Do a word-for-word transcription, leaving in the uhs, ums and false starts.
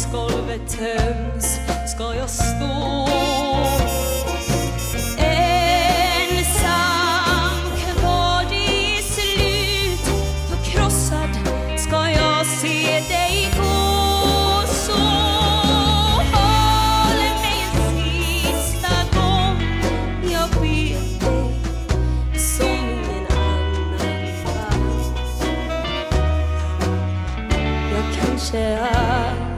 dansgolvet töms ska jag stå ensam kvar i slut. Förkrossad ska jag se dig gå, så håll mig en sista gång. Jag ber dig som ingen annan kan. Jag kanske är